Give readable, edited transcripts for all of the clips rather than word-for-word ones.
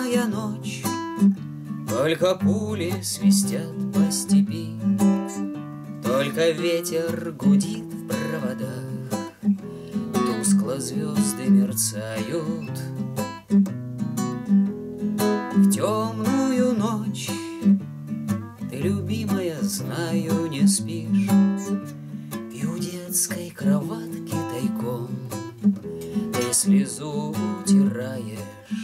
Темная ночь, только пули свистят по степи, только ветер гудит в проводах, тускло звезды мерцают. В темную ночь ты, любимая, знаю, не спишь, и у детской кроватки тайком ты слезу утираешь.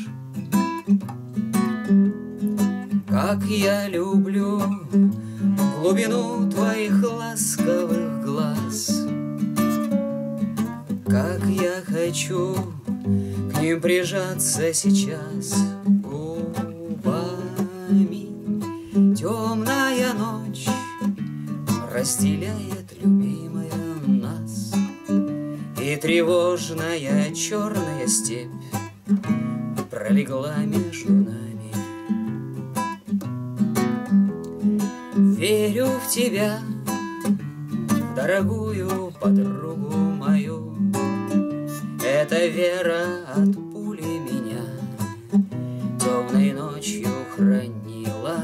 Как я люблю глубину твоих ласковых глаз, как я хочу к ним прижаться сейчас губами. Темная ночь разделяет, любимая, нас, и тревожная черная степь пролегла между нами. Верю в тебя, дорогую подругу мою, эта вера от пули меня темной ночью хранила.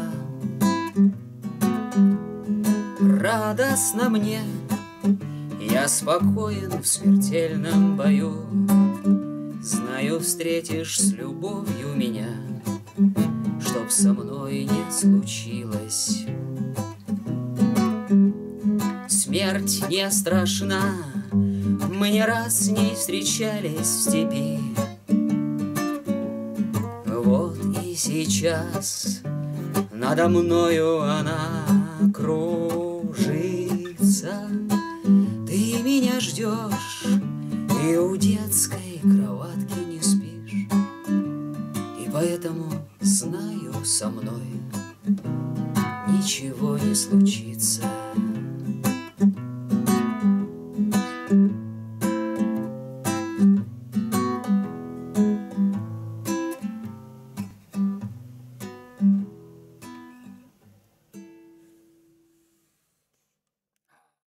Радостно мне, я спокоен в смертельном бою, знаю, встретишь с любовью меня, чтоб со мной не случилось. Смерть не страшна, мы не раз с ней встречались в степи. Вот и сейчас надо мною она кружится. Ты меня ждешь и у детской кроватки не спишь, и поэтому знаю, со мной ничего не случится.